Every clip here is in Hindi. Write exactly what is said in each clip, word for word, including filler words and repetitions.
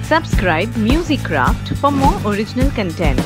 Subscribe Musicraft for more original content.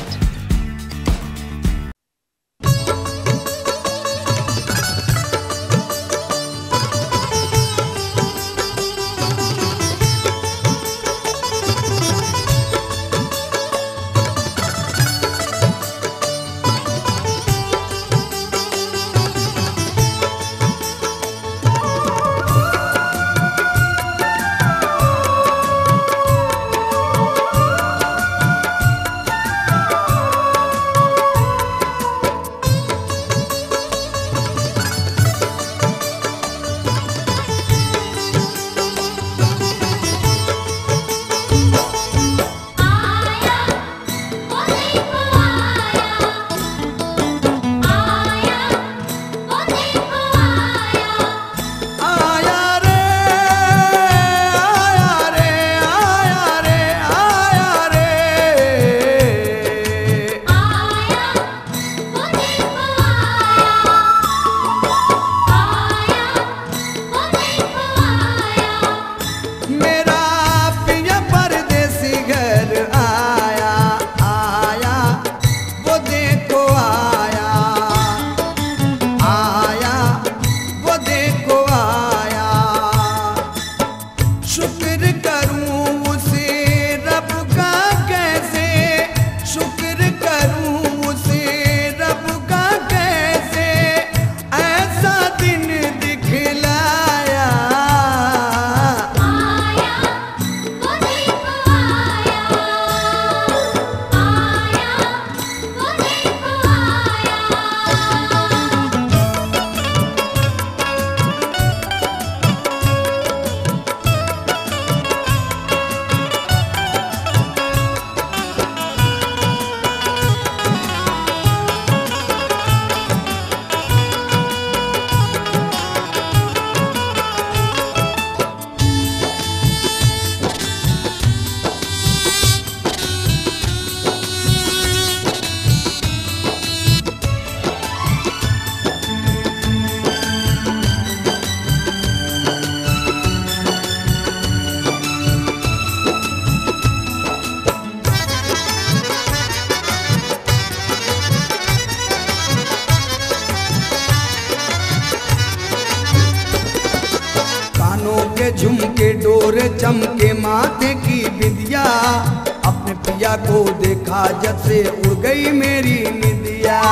झुमके डोरे चमके माथे की बिंदिया, अपने पिया को देखा जब से उड़ गई मेरी निंदिया।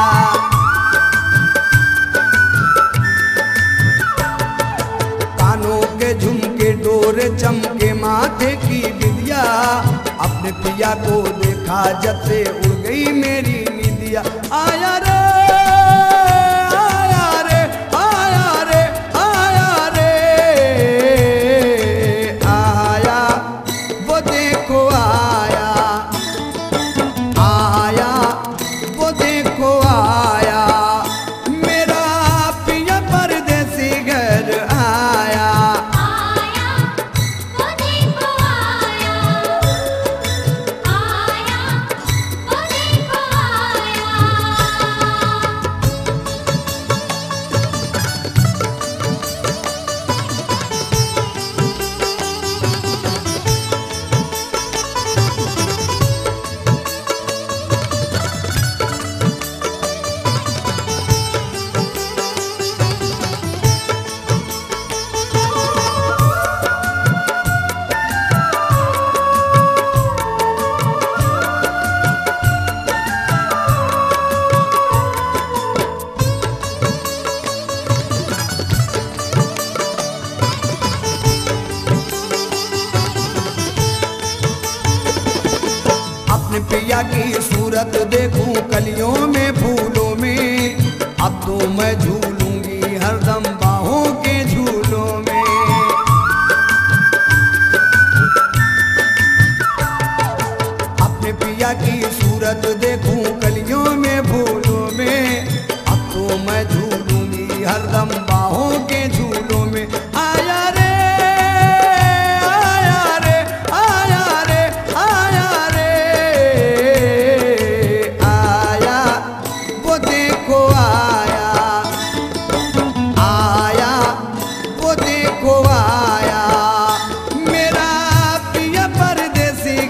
कानों के झुमके डोरे चमके माथे की बिंदिया, अपने पिया को देखा जब से उड़ गई मेरी निंदिया। आया रे पिया की सूरत देखूं कलियों में फूलों में, अब तो मैं झूलूंगी हरदम बाहों के झूलों में। अपने पिया की सूरत देखूं कलियों में फूलों में, अब तो मैं झूलूंगी हरदम बाहों के झूलों में। आया रे को आया मेरा पिया परदेसी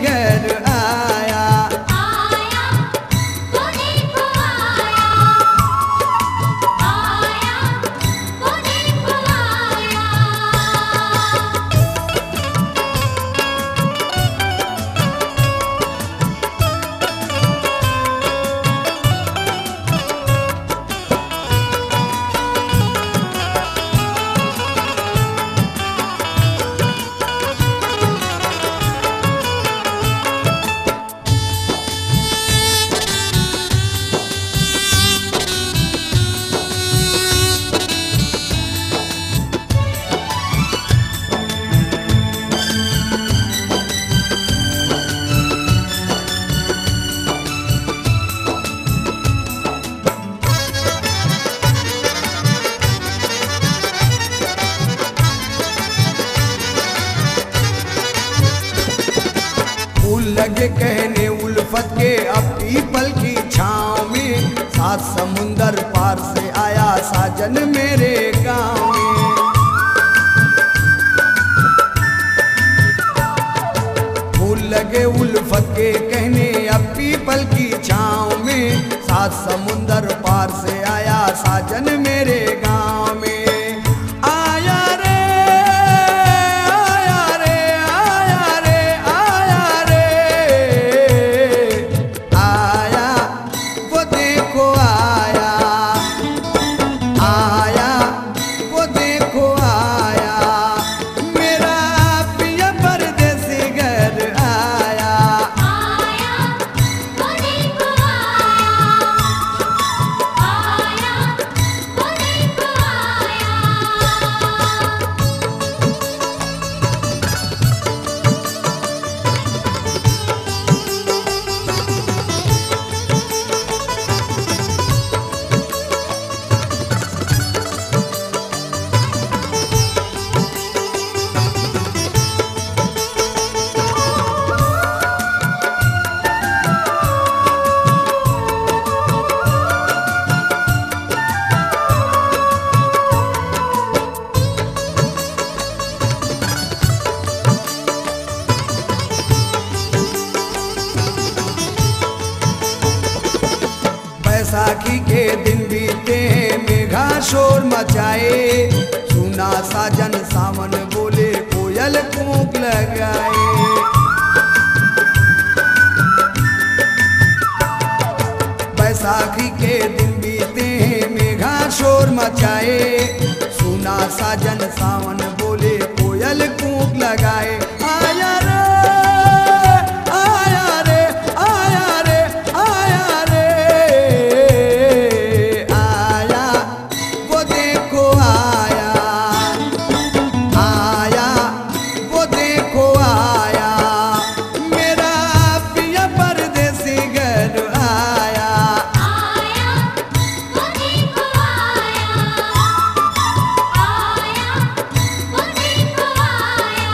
लगे कहने उल्फत के अब पीपल की छाँव में, सात समुंदर पार से आया साजन मेरे गाँव में। फूल लगे उल्फत के कहने अब पीपल की छाँव में, सात समुंदर पार से आया साजन मेरे गाँव में। आया रे आया रे आया रे आया रे आया, वो देखो आया आया, वो देखो आया, मेरा पिया परदेसी घर आया। आया वो देखो आया, आया वो देखो आया। बैसाखी के दिन बीते हैं मेघा शोर मचाए, सुना साजन सावन बोले कोयल कूक लगाए। बैसाखी के दिन बीते हैं मेघा शोर मचाए, सुना साजन सावन बोले कोयल कूक लगाए। आया रे आया रे आया रे आया रे आया, वो देखो आया आया, वो देखो आया, मेरा पिया परदेसी घर आया। आया वो देखो आया, आया वो देखो आया।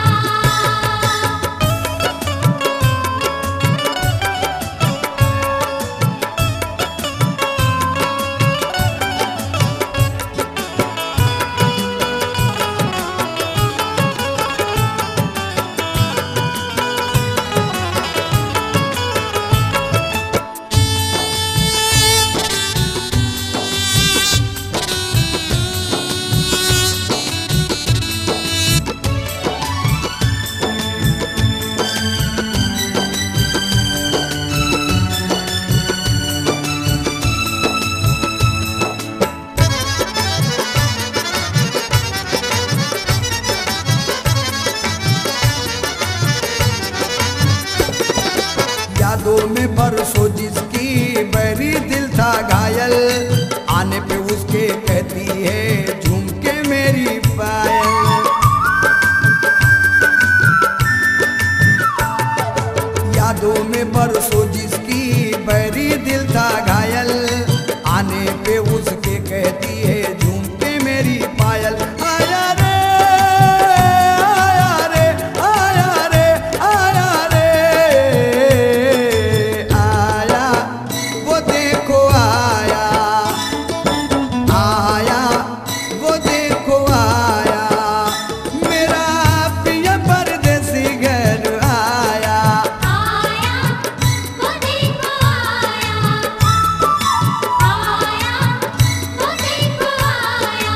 यादों में बरसों जिसकी बैरी दिल था घायल, आने पे उसके कहती है झूम के मेरी पायल। यादों में बरसों जिसकी बैरी दिल था घायल, आने पे उसके कहती है झूम के मेरी पायल। आया रे आया रे आया रे आया रे आया, वो देखो आया आया, वो देखो आया, मेरा पिया परदेसी घर आया। आया वो देखो आया, आया वो देखो आया।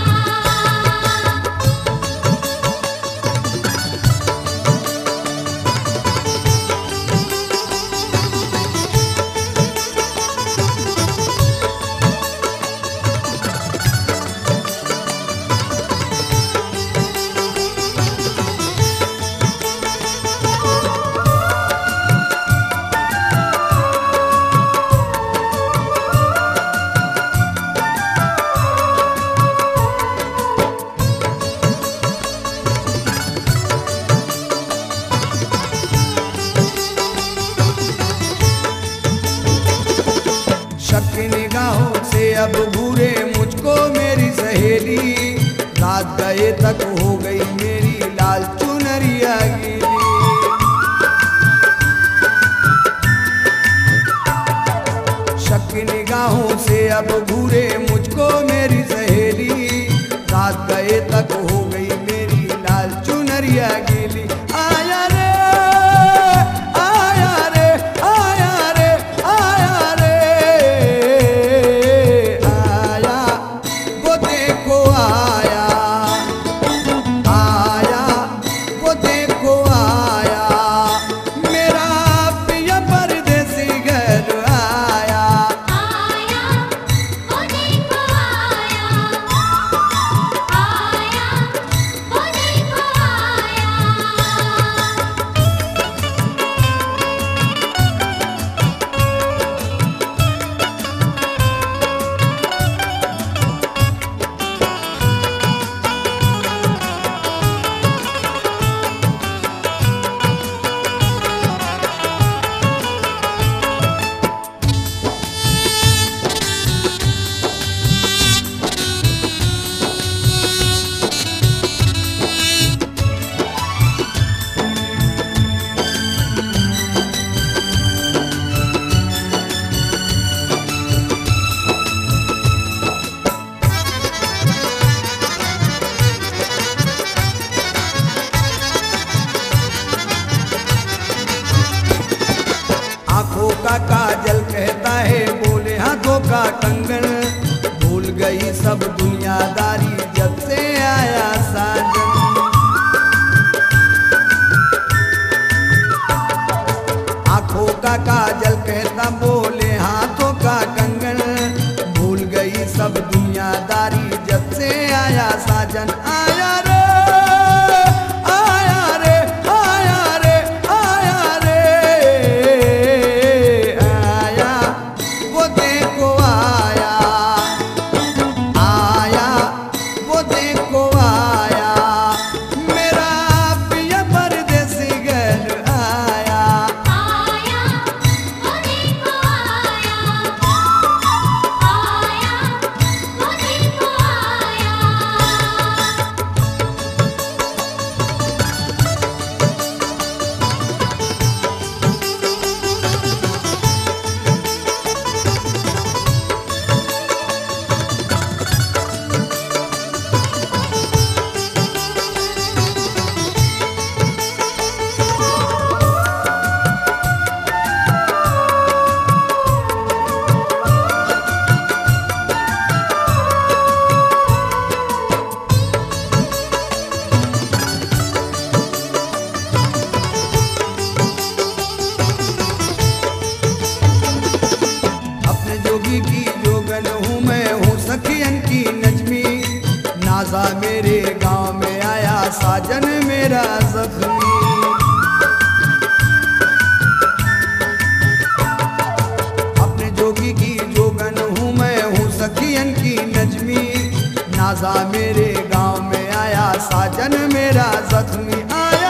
शक निगाहों से अब घूरे मुझको मेरी सहेली, रात गए तक हो गई मेरी लाल चुनरिया गीली। अब घूरे मुझको मेरी सहेली, रात गए तक हो गई मेरी लाल चुनरिया गीली। आया रे आया रे आया रे आया रे आया, वो देखो आया आया, वो देखो आया, मेरा पिया परदेसी घर आया। आया वो देखो आया, आया वो देखो आया। आंखों का काजल कहता है बोले हाथों का कंगन, भूल गई सब दुनियादारी जब से आया साजन। आंखों का काजल कहता बोले हाथों का कंगन, भूल गई सब दुनियादारी जब से आया साजन। आया रे आया रे आया रे आया रे आया, वो देखो आया आया, वो देखो आया, मेरा पिया परदेसी घर आया। आया वो देखो आया, आया वो देखो आया। अपने जोगी की जोगन हूँ मैं, हूँ सखियन की नजमी, नाजा मेरे गांव में आया साजन मेरा जख्मी। अपने जोगी की जोगन हूँ मैं, हूँ सखियन की नजमी, नाजा मेरे गांव में आया साजन मेरा जख्मी। आया